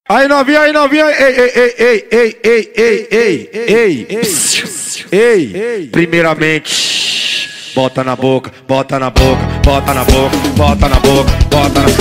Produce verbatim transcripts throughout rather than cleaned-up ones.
Aí novinha, aí novinha, ei, ei, ei, ei, ei, ei, ei, ei, ei, ei, primeiramente, bota na boca, bota na boca, bota na boca, bota na boca, bota na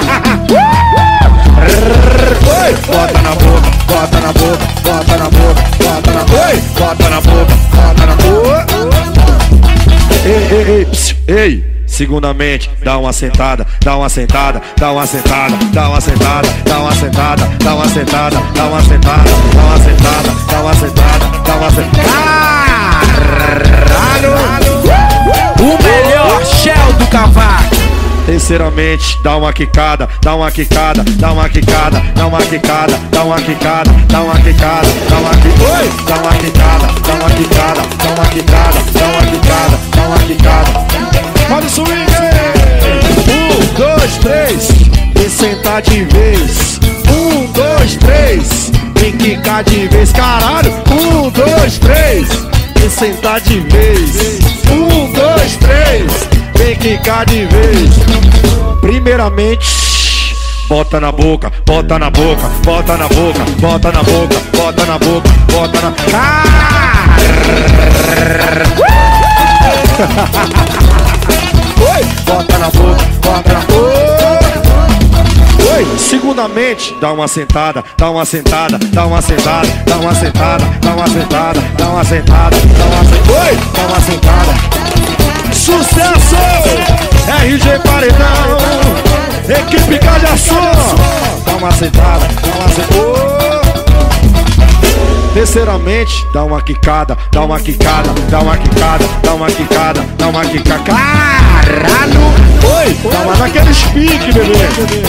Oi, bota na boca, bota na boca, bota na boca, bota na boca, bota na boca, bota na boca. Ei, ei, ei, ei. Segundamente, dá uma sentada, dá uma sentada, dá uma sentada, dá uma sentada, dá uma sentada, dá uma sentada, dá uma sentada, dá uma sentada, dá uma sentada, dá uma sentada. Caralho! O melhor Shell do cavaco. Terceiramente, dá uma quicada, dá uma quicada, dá uma quicada, dá uma quicada, dá uma quicada, dá uma quicada, dá uma quicada, dá uma quicada, dá uma quicada, dá uma quicada, dá uma quicada, dá uma quicada. Olha o swing! Um, dois, três, e sentar de vez. Um, dois, três, e quicar de vez. Caralho! Um, dois, três, e sentar de vez. Um, dois, três, e quicar de vez. Primeiramente, bota na boca, bota na boca, bota na boca, bota na boca, bota na boca, bota na. Oi, bota na boca, bota na boca. Oi, segundamente, dá uma sentada, dá uma sentada, dá uma sentada, dá uma sentada, dá uma sentada, dá uma sentada, dá uma sentada. Oi, dá uma sentada. Sucesso! R G Paredão, equipe Calhação. Dá uma sentada, dá uma sentada. Terceiramente, dá uma quicada, dá uma quicada, dá uma quicada, dá uma quicada, dá uma quicada. Caralho! Oi! Dá uma naquele speak, bebê!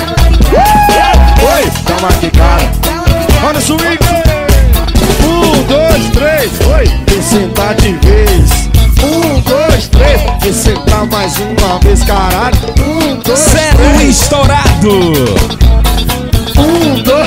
Oi! Dá uma quicada. Olha o swing! Um, dois, três, oi! E sentar de vez. Um, dois, três, e sentar mais uma vez, caralho! Um, dois, Zero três. estourado! Um, dois.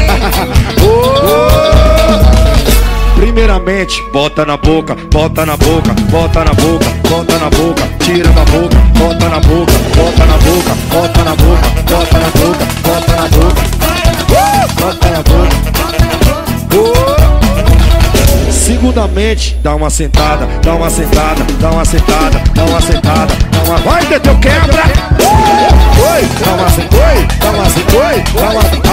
Oh! Primeiramente, bota na boca, bota na boca, bota na boca, bota na boca, tira da boca, bota na boca, bota na boca, bota na boca, bota na boca, bota na boca, bota na boca. Oh! Segundamente, dá uma sentada, dá uma sentada, dá uma sentada, dá uma sentada, dá uma. Vai, Teteu, quebra! Oi, dá uma sentada, oi, dá uma sentada, oi, dá uma.